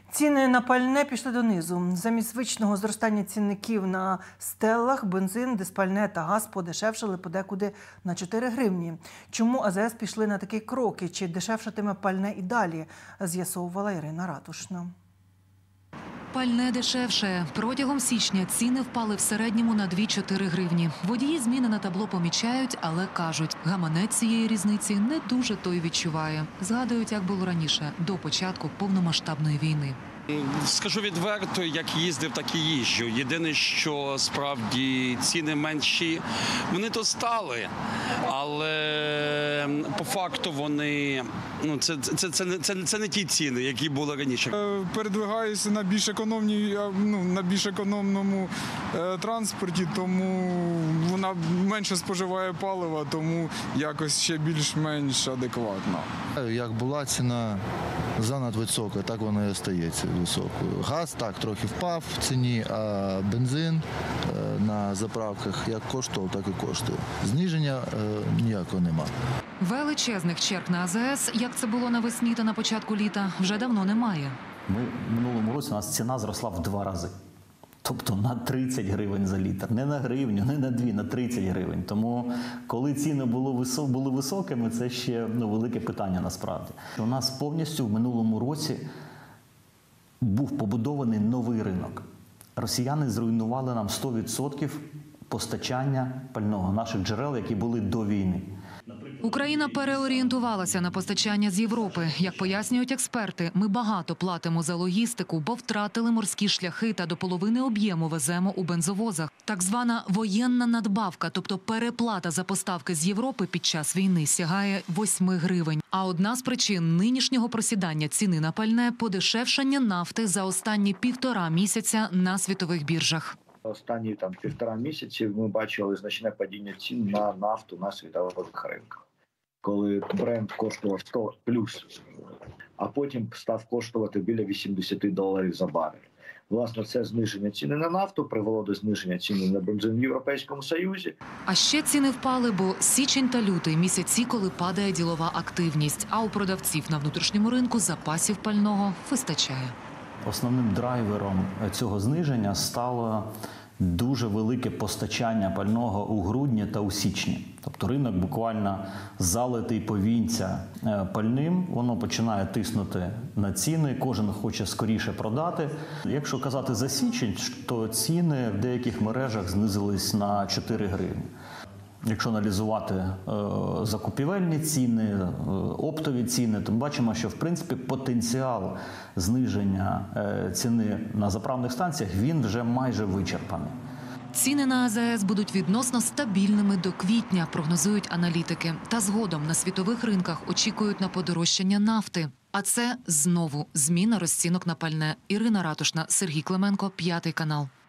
Ціни на пальне пішли донизу. Замість звичного зростання цінників на стеллах бензин, диспальне та газ подешевшили подекуди на 4 гривні. Чому АЗС пішли на такі кроки? Чи дешевшатиме пальне і далі? З'ясовувала Ірина Ратушна. Пальне дешевше. Протягом січня ціни впали в середньому на 2-4 гривні. Водії зміни на табло помічають, але кажуть, гаманець цієї різниці не дуже той відчуває. Згадують, як було раніше, до початку повномасштабної війни. Скажу відверто, як їздив, так і їжджу. Єдине, що справді ціни менші, вони то стали, але по факту вони, це не ті ціни, які були раніше. Передвигаюся на більш економному транспорті, тому вона менше споживає палива, тому якось ще більш-менш адекватно. Як була ціна занадто висока, так вона і остається високою. Газ так трохи впав в ціні, а бензин на заправках як коштував, так і коштує. Зниження ніякого нема. Величезних черг на АЗС, як це було навесні та на початку літа, вже давно немає. В минулому році у нас ціна зросла в 2 рази. Тобто на 30 гривень за літр. Не на гривню, не на 2, на 30 гривень. Тому коли ціни були високими, це ще велике питання насправді. У нас повністю в минулому році був побудований новий ринок. Росіяни зруйнували нам 100% постачання пального, наших джерел, які були до війни. Україна переорієнтувалася на постачання з Європи. Як пояснюють експерти, ми багато платимо за логістику, бо втратили морські шляхи та до половини об'єму веземо у бензовозах. Так звана воєнна надбавка, тобто переплата за поставки з Європи під час війни, сягає 8 гривень. А одна з причин нинішнього просідання ціни на пальне – подешевшання нафти за останні 1,5 місяця на світових біржах. Останні 1,5 місяці ми бачили значне падіння цін на нафту на світових ринках. Коли бренд коштував 100 плюс, а потім став коштувати біля $80 за барель. Власне, це зниження ціни на нафту привело до зниження ціни на бензин в Європейському Союзі. А ще ціни впали, бо січень та лютий – місяці, коли падає ділова активність, а у продавців на внутрішньому ринку запасів пального вистачає. Основним драйвером цього зниження стало дуже велике постачання пального у грудні та у січні. Тобто ринок буквально залитий повінця пальним, воно починає тиснути на ціни, кожен хоче скоріше продати. Якщо казати за січень, то ціни в деяких мережах знизились на 4 гривні. Якщо аналізувати закупівельні ціни, оптові ціни, то ми бачимо, що в принципі потенціал зниження ціни на заправних станціях, він вже майже вичерпаний. Ціни на АЗС будуть відносно стабільними до квітня, прогнозують аналітики. Та згодом на світових ринках очікують на подорожчання нафти. А це знову зміна розцінок на пальне. Ірина Ратушна, Сергій Клименко, 5 канал.